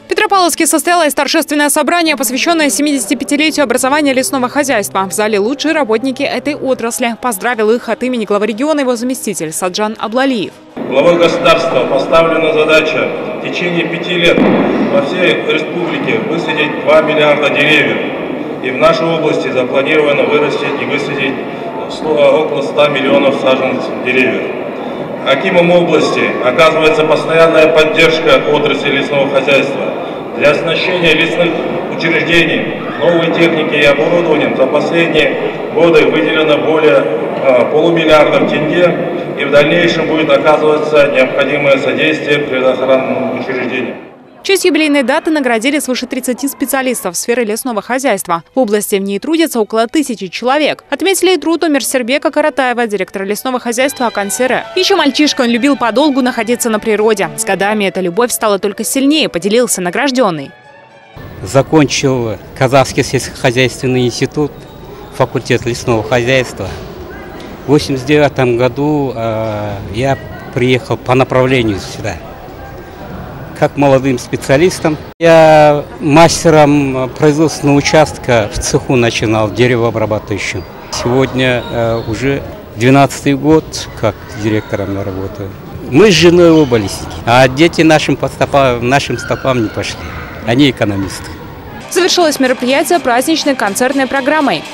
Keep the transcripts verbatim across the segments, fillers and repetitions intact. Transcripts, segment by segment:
В Петропавловске состоялось торжественное собрание, посвященное семидесятипятилетию образования лесного хозяйства. В зале лучшие работники этой отрасли. Поздравил их от имени главы региона его заместитель Саджан Аблалиев. Главой государства поставлена задача в течение пяти лет по всей республике высадить два миллиарда деревьев. И в нашей области запланировано вырастить и высадить около ста миллионов саженцев деревьев. Акимом области оказывается постоянная поддержка отрасли лесного хозяйства. Для оснащения лесных учреждений новой техники и оборудованием за последние годы выделено более э, полумиллиарда тенге, и в дальнейшем будет оказываться необходимое содействие природоохранным учреждениям. В честь юбилейной даты наградили свыше тридцати специалистов сферы лесного хозяйства. В области в ней трудится около тысячи человек. Отметили и труд Умерсербека Каратаева, директора лесного хозяйства Акансере. Еще мальчишка, он любил подолгу находиться на природе. С годами эта любовь стала только сильнее, поделился награжденный. Закончил Казахский сельскохозяйственный институт, факультет лесного хозяйства. В восемьдесят девятом году э, я приехал по направлению сюда. Как молодым специалистом. Я мастером производственного участка в цеху начинал, деревообрабатывающим. Сегодня э, уже двенадцатый год, как директором я работаю. Мы с женой оба лесники, а дети нашим, по стопам, нашим стопам не пошли. Они экономисты. Завершилось мероприятие праздничной концертной программой.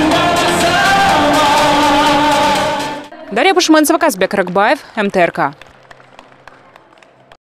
Дарья Пушманцева, Казбек Ракбаев, эм тэ эр ка.